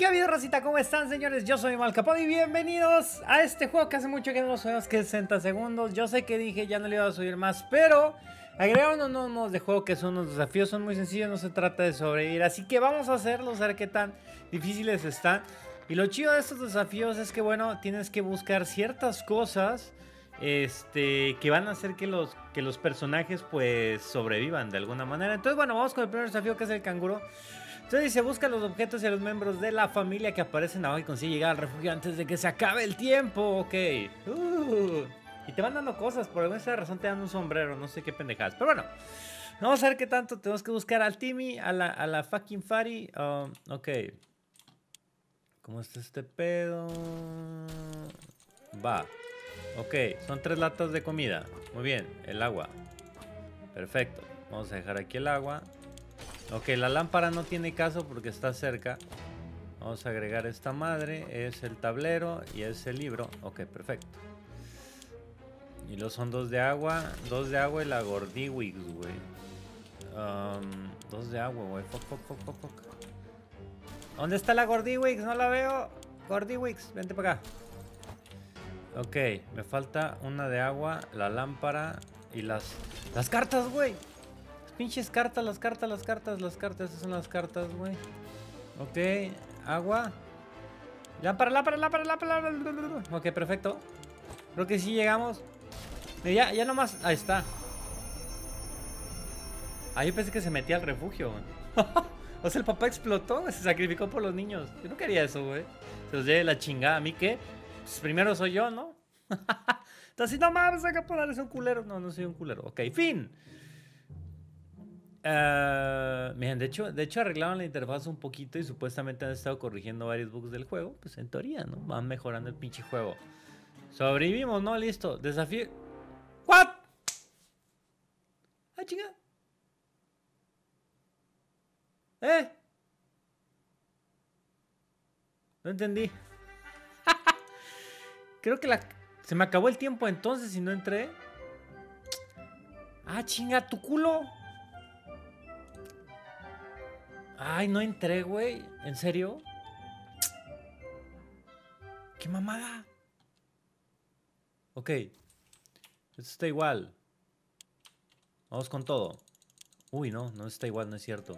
¿Qué ha habido, racita? ¿Cómo están, señores? Yo soy Malcapón y bienvenidos a este juego que hace mucho que no lo subimos, que es 60 segundos. Yo sé que dije ya no le iba a subir más, pero agregaron unos modos de juego que son unos desafíos, son muy sencillos, no se trata de sobrevivir. Así que vamos a hacerlos, a ver qué tan difíciles están. Y lo chido de estos desafíos es que, bueno, tienes que buscar ciertas cosas que van a hacer que los personajes pues sobrevivan de alguna manera. Entonces, bueno, vamos con el primer desafío, que es el canguro. Entonces dice: busca los objetos y a los miembros de la familia que aparecen abajo y consigue llegar al refugio antes de que se acabe el tiempo. Ok. Y te van dando cosas, por alguna razón te dan un sombrero, no sé qué pendejadas. Pero bueno, vamos a ver qué tanto tenemos que buscar al Timmy, a la fucking Fari. Ok. ¿Cómo está este pedo? Va. Ok, son 3 latas de comida. Muy bien, el agua. Perfecto. Vamos a dejar aquí el agua. Ok, la lámpara no tiene caso porque está cerca. Vamos a agregar esta madre. Es el tablero y es el libro. Ok, perfecto. Y los son 2 de agua. 2 de agua y la Gordiwix, güey. 2 de agua, güey. Fuck. ¿Dónde está la Gordiwix? No la veo. Gordiwix, vente para acá. Ok, me falta una de agua, la lámpara y las cartas, güey. Pinches cartas, las cartas. Estas son las cartas, güey. Ok, agua. Lámpara. Ok, perfecto. Creo que sí llegamos. Ya nomás. Ahí está. Ah, yo pensé que se metía al refugio. O sea, el papá explotó, se sacrificó por los niños. Yo no quería eso, güey. Se los lleve la chingada. ¿A mí qué? Pues primero soy yo, ¿no? Entonces, no mames, acá por darles un culero. No soy un culero. Ok, fin. Miren, de hecho arreglaron la interfaz un poquito y supuestamente han estado corrigiendo varios bugs del juego. Pues en teoría, ¿no? Van mejorando el pinche juego. Sobrevivimos, ¿no? Listo. Desafío. ¿What? Ah, chinga. No entendí. Creo que se me acabó el tiempo entonces y no entré. Ah, chinga, tu culo. Ay, no entré, güey. ¿En serio? ¡Qué mamada! Ok. Esto está igual. Vamos con todo. Uy, no está igual, no es cierto.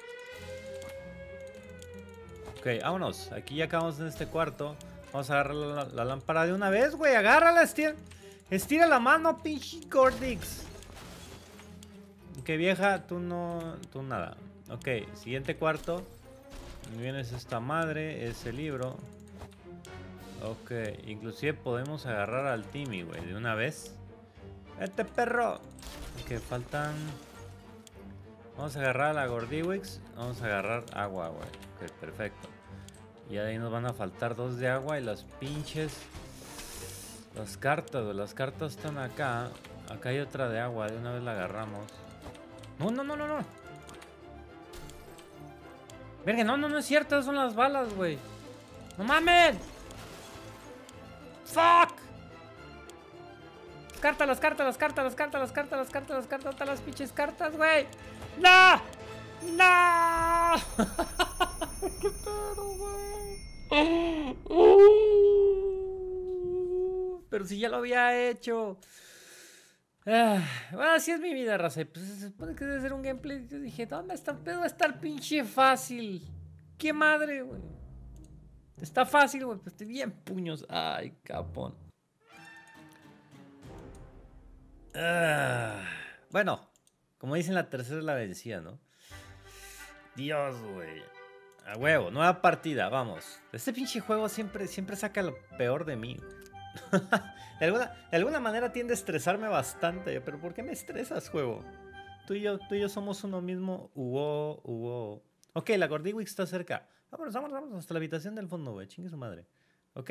Ok, vámonos. Aquí ya acabamos en este cuarto. Vamos a agarrar la lámpara de una vez, güey. Agárrala, estira la mano, pinche Gordix. Ok, vieja, tú no... Tú nada. Ok, siguiente cuarto. Vienes esta madre, ese libro. Ok, inclusive podemos agarrar al Timmy, güey, de una vez. ¡Este perro! Ok, faltan... Vamos a agarrar a la Gordiwix. Vamos a agarrar agua, güey. Ok, perfecto. Y ahí nos van a faltar 2 de agua y las pinches... Las cartas, güey. Las cartas están acá. Acá hay otra de agua, de una vez la agarramos. No. Verga, no es cierto, son las balas, güey. ¡No mames! ¡Fuck! Las cartas, las pinches cartas, güey. ¡No! ¡Qué pedo, güey! Pero si ya lo había hecho. Bueno, así es mi vida, raza. Pues se supone que debe ser un gameplay. Yo dije, ¿dónde está el pedo? Va a estar pinche fácil. ¡Qué madre, güey! Está fácil, güey. Pues estoy bien puños. Ay, capón. Bueno, como dicen, la tercera es la vencida, ¿no? Dios, güey. A huevo, nueva partida, vamos. Este pinche juego siempre saca lo peor de mí. de alguna manera tiende a estresarme bastante. Pero ¿por qué me estresas, juego? Tú y yo somos uno mismo. Hugo. Ok, la Gordiwix está cerca. Vámonos hasta la habitación del fondo, güey. Chingue su madre. Ok.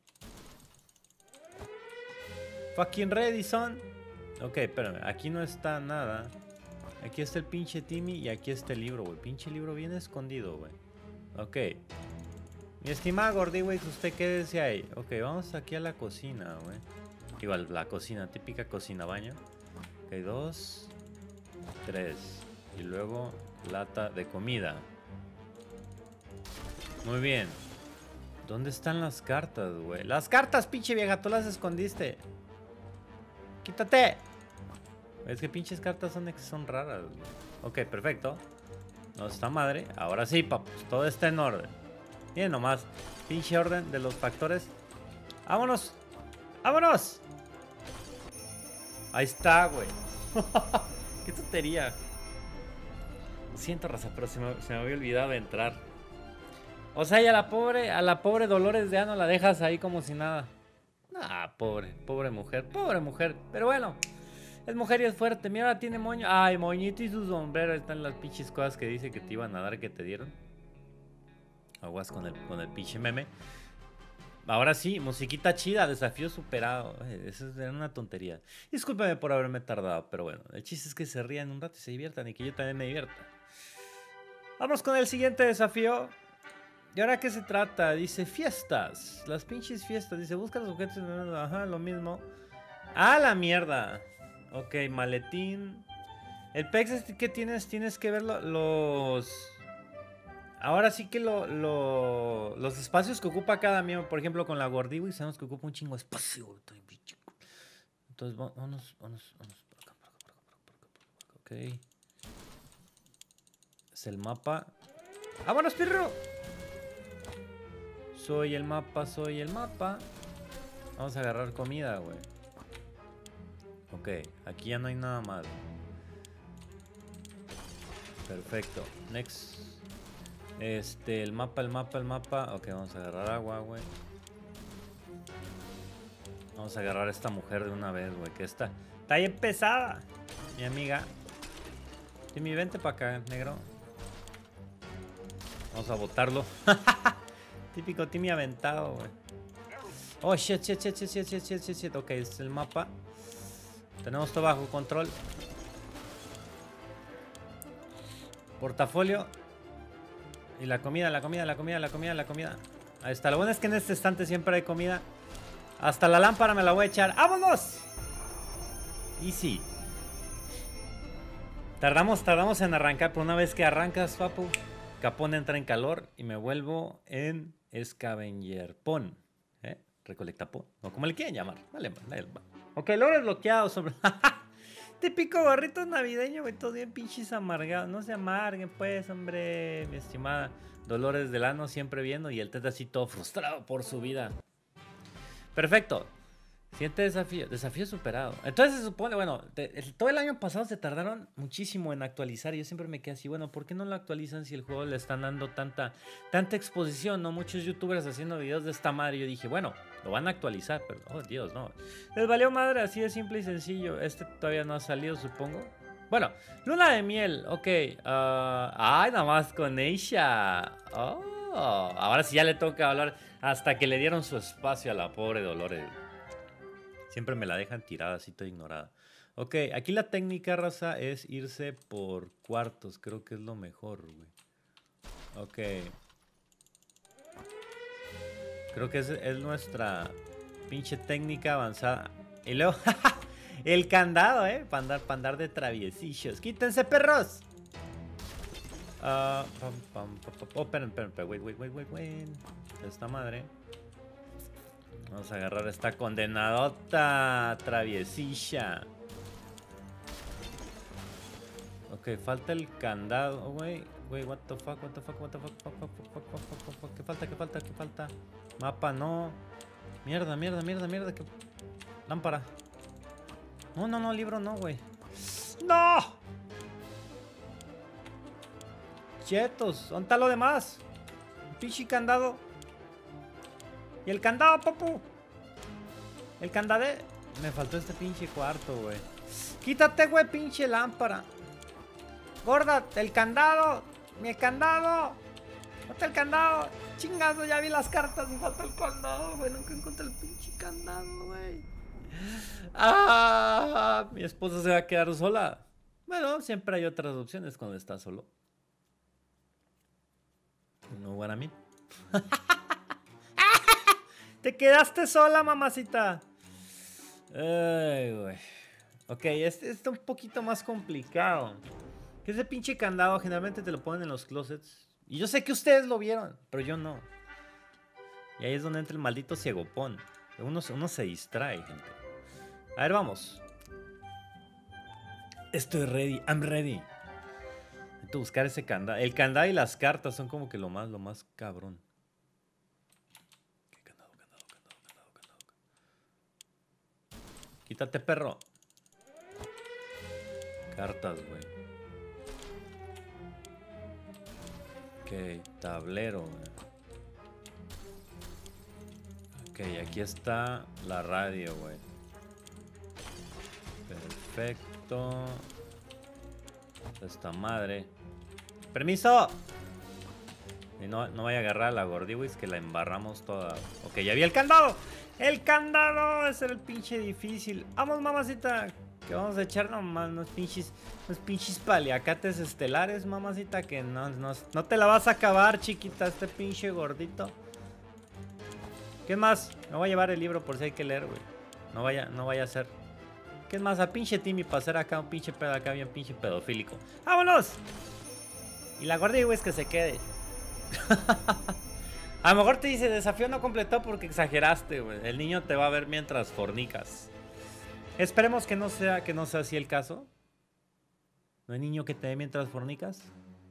Fucking ready, son. Ok, espérame. Aquí no está nada. Aquí está el pinche Timmy y aquí está el libro, güey. Pinche libro bien escondido, güey. Ok. Mi estimada Gordiwix, usted quédese ahí. Ok, vamos aquí a la cocina, güey. Igual, la cocina, típica cocina baño. Ok, 2, 3. Y luego lata de comida. Muy bien. ¿Dónde están las cartas, güey? Las cartas, pinche vieja, tú las escondiste. ¡Quítate! Es que pinches cartas son raras, güey. Ok, perfecto. No está madre. Ahora sí, papus. Todo está en orden. Miren nomás. Pinche orden de los factores. ¡Vámonos! ¡Vámonos! Ahí está, güey. ¡Qué tontería! Lo siento, raza, pero se me había olvidado de entrar. O sea, y a la pobre Dolores de Ano la dejas ahí como si nada. Ah, pobre mujer. Pobre mujer. Pero bueno. Es mujer y es fuerte. Mira, ahora tiene moño. Ay, moñito y su sombrero. Ahí están las pinches cosas que dice que te iban a dar, que te dieron. Aguas con el pinche meme. Ahora sí, musiquita chida, desafío superado. Eso era una tontería. Discúlpeme por haberme tardado, pero bueno. El chiste es que se rían un rato y se diviertan y que yo también me divierta. Vamos con el siguiente desafío. ¿Y ahora qué se trata? Dice fiestas. Las pinches fiestas. Dice busca los objetos. Ajá, lo mismo. ¡Ah, la mierda! Ok, maletín. El pex es que tienes que ver los... Ahora sí que los espacios que ocupa cada miembro. Por ejemplo, con la Gordiwi sabemos que ocupa un chingo de espacio. Entonces, vámonos. Por acá. Ok. Es el mapa. ¡Vámonos, pirro! Soy el mapa. Vamos a agarrar comida, güey. Ok, aquí ya no hay nada más. Perfecto. Next. El mapa. Ok, vamos a agarrar agua, güey. Vamos a agarrar a esta mujer de una vez, güey. Que está bien pesada, mi amiga. Timmy, vente para acá, negro. Vamos a botarlo. Típico Timmy aventado, güey. Oh, shit. Ok, es el mapa. Tenemos todo bajo control. Portafolio. Y la comida. Ahí está. Lo bueno es que en este estante siempre hay comida. Hasta la lámpara me la voy a echar. ¡Vámonos! Easy. Tardamos en arrancar. Pero una vez que arrancas, papu, Capón entra en calor y me vuelvo en Scavenger Pon. Recolecta Pon. O como le quieren llamar. Vale. Ok, logro desbloqueado sobre... Típico gorrito navideño, güey. Todo bien pinches amargados. No se amarguen, pues, hombre. Mi estimada Dolores del Ano siempre viendo. Y el Teta así todo frustrado por su vida. Perfecto. Siguiente desafío. Desafío superado. Entonces se supone, bueno, todo el año pasado se tardaron muchísimo en actualizar. Y yo siempre me quedé así, bueno, ¿por qué no lo actualizan si el juego le están dando tanta exposición? ¿No? Muchos youtubers haciendo videos de esta madre. Y yo dije, bueno, lo van a actualizar, pero, oh Dios, no. Les valió madre, así de simple y sencillo. Este todavía no ha salido, supongo. Bueno, luna de miel, ok. Ay, nada más con ella. Oh, ahora sí ya le toca hablar. Hasta que le dieron su espacio a la pobre Dolores. Siempre me la dejan tirada, así toda ignorada. Ok, aquí la técnica, raza, es irse por cuartos. Creo que es lo mejor, güey. Ok. Creo que es nuestra pinche técnica avanzada. Y luego, el candado, para andar de traviesillos. ¡Quítense, perros! Oh, esperen. Wait. Esta madre. Vamos a agarrar esta condenadota traviesilla. Ok, falta el candado, güey. What the fuck. ¿Qué falta? Mapa, no. Mierda. ¿Qué? Lámpara. No, libro no, güey. ¡No! Chetos, ¿dónde está lo demás? Un pinche candado. ¿Y el candado, papu? El candade. Me faltó este pinche cuarto, güey. Quítate, güey, pinche lámpara. Gorda, el candado. Mi candado. ¿Dónde está el candado? Chingado, ya vi las cartas. Me falta el candado, güey. Nunca encontré el pinche candado, güey. ¡Ah! Mi esposa se va a quedar sola. Bueno, siempre hay otras opciones cuando está solo. No, what I mean. Te quedaste sola, mamacita. Ay, güey. Ok, este está un poquito más complicado. Que ese pinche candado generalmente te lo ponen en los closets. Y yo sé que ustedes lo vieron, pero yo no. Y ahí es donde entra el maldito ciegopón. Uno se distrae, gente. A ver, vamos. Estoy ready. I'm ready. Hay que buscar ese candado. El candado y las cartas son como que lo más cabrón. ¿Qué candado? Quítate, perro. Cartas, güey. Ok, tablero, güey. Ok, aquí está la radio, güey. Perfecto. Esta madre. ¡Permiso! Y no vaya a agarrar a la gordiwis que la embarramos toda. Ok, ya vi el candado. ¡El candado! Ese era el pinche difícil. Vamos, mamacita. Que vamos a echar nomás unos pinches paliacates estelares, mamacita. Que no te la vas a acabar, chiquita, este pinche gordito. ¿Qué más? Me voy a llevar el libro por si hay que leer, güey. No vaya a ser. ¿Qué más? A pinche Timmy para hacer acá un pinche pedo acá bien pinche pedofílico. ¡Vámonos! Y la gorda, güey, es que se quede. A lo mejor te dice desafío no completado porque exageraste, güey. El niño te va a ver mientras fornicas. Esperemos que no sea así el caso. ¿No hay niño que te ve mientras fornicas?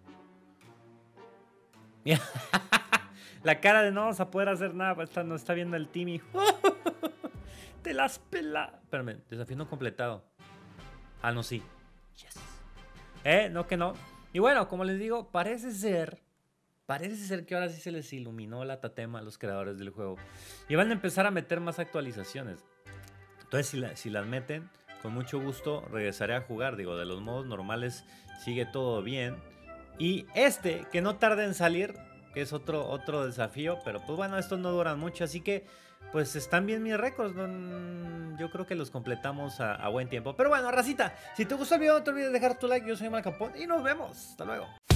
Mira. La cara de no vamos a poder hacer nada. No está viendo el Timmy. Te las pela. Espérame, desafío no completado. Ah, no, sí. Yes. No, que no. Y bueno, como les digo, parece ser que ahora sí se les iluminó la tatema a los creadores del juego. Y van a empezar a meter más actualizaciones. Entonces, si las meten, con mucho gusto regresaré a jugar. Digo, de los modos normales sigue todo bien. Y que no tarda en salir, que es otro desafío. Pero pues bueno, estos no duran mucho, así que pues están bien mis récords. Yo creo que los completamos a buen tiempo. Pero bueno, racita, si te gustó el video no te olvides de dejar tu like. Yo soy Malcapón y nos vemos. Hasta luego.